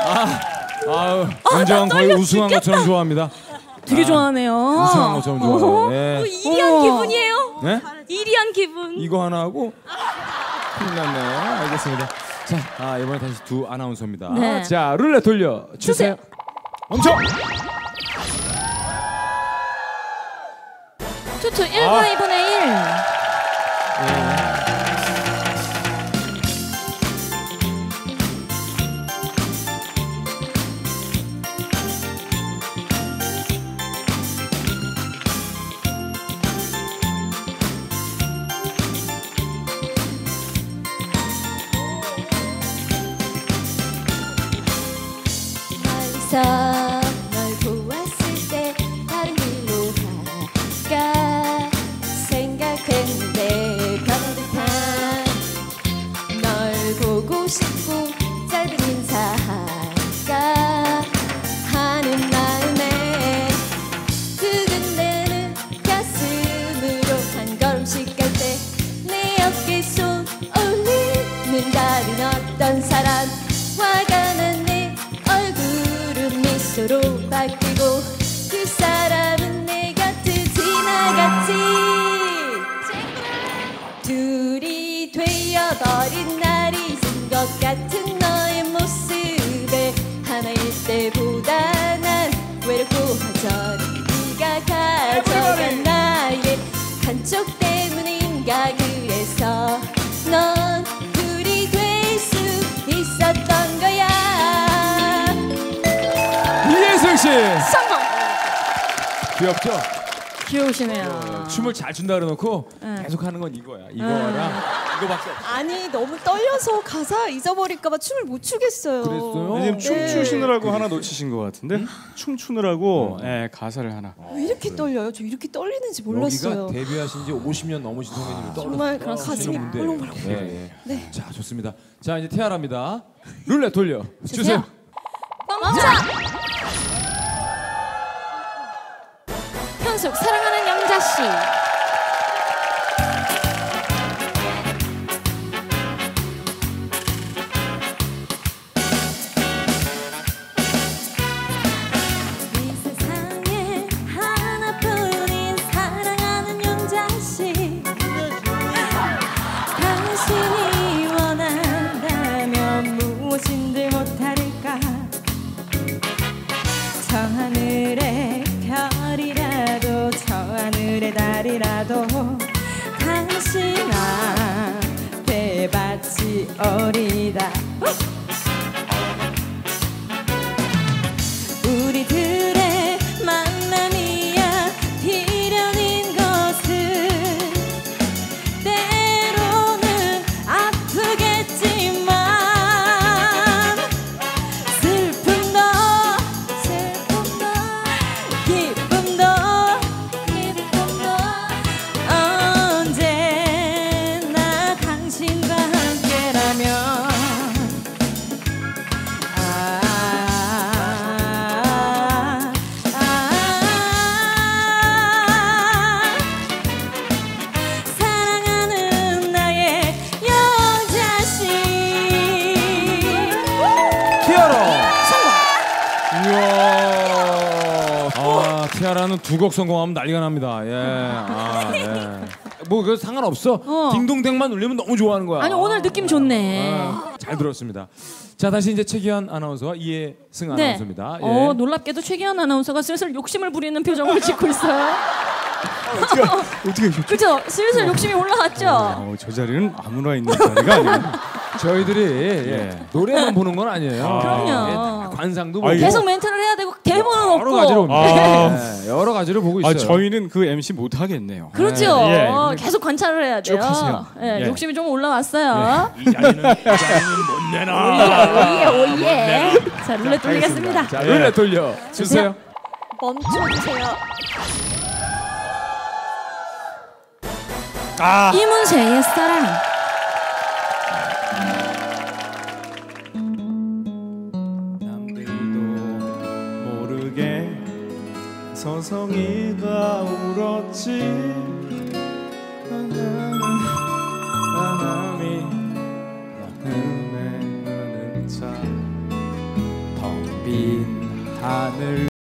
은정 거의 우승한 것처럼 좋아합니다. 되게 좋아하네요. 우승한 것처럼 좋아해요. 네. 1위한 기분이에요. 네? 1위한 기분. 이거 하나 하고 큰일 났네요. 알겠습니다. 자, 이번에 다시 두 아나운서입니다. 네. 자, 룰렛 돌려 주세요. 멈춰. 투투 1과 2분의 1. 널 보았을 때 다른 길로 갈까 생각했는데 가득한 널 보고 싶고 짧은 인사할까 하는 마음에 두근대는 가슴으로 한 걸음씩 갈 때 내 어깨 손 올리는 다른 어떤 사람 화가 난 내 얼굴은 미소로 바뀌고 그 사람은 내 곁을 지나갔지. 둘이 되어버린 날이 있은 것 같은 너의 모습에 하나일 때보다 난 외롭고 허전히 네가 가져간 나의 한쪽 때문인가. 그래서 넌 둘이 될 수 있었던 거야. 이예승 씨. 성공. 귀엽죠? 귀여우시네요. 춤을 잘 춘다 그래놓고 계속 하는 건 이거야. 이거랑 이거밖에 없어. 아니 너무 떨려서 가사 잊어버릴까봐 춤을 못 추겠어요. 그랬어요? 지금 춤 네. 추시느라고 하나 놓치신 것 같은데 춤 추느라고 가사를 하나. 왜 이렇게 떨려요? 저 이렇게 떨리는지 몰랐어요. 여기가 데뷔하신 지 50년 넘으신 선배님이 정말 그런 가슴이 울렁울렁. 네. 자, 좋습니다. 자, 이제 티아라입니다. 룰렛 돌려 주세요. 멈춰. 현숙 사랑하는 영자 씨. 이 세상에 하나뿐인 사랑하는 영자씨 당신이 원한다면 무엇인들 못할까. 저 하늘의 별이라도 저 하늘의 달이라도 당신 앞에 바치 오리다. 우리들의 만남이야 비련인 것은 때로는 아프겠지만 슬픔도 기쁨도 언제나 당신과 함께라면 사랑하는 나의 영자씨. 티아라. 이야. 티아라는 두 곡 성공하면 난리가 납니다. 예. 뭐 그 상관없어. 딩동댕만 울리면 너무 좋아하는 거야. 아니 오늘 느낌 좋네. 잘 들었습니다. 자, 다시 이제 최기현 아나운서와 이예승 아나운서입니다. 예. 놀랍게도 최기현 아나운서가 슬슬 욕심을 부리는 표정을 짓고 있어요. 어떻게 그죠? 슬슬 욕심이 올라갔죠? 저 자리는 아무나 있는 자리가 아니에요. 저희들이 노래만 보는 건 아니에요. 그럼요. 관상도 보고 계속 멘트를 해야 되고 대본은 여러 없고. 가지로 여러 가지를 보고 있어요. 저희는 그 MC 못 하겠네요. 그렇죠. 예. 계속 관찰을 해야 돼요. 쭉 하세요. 예, 예. 욕심이 좀 올라왔어요. 이 자리는 못 내놔. 오예. 자, 룰렛 돌리겠습니다. 자, 룰렛 돌려 주세요. 멈춰주세요. 이문세의 사랑. 남들도 모르게 서성이가 울었지. 바람이 마음에 나는 차 빈 하늘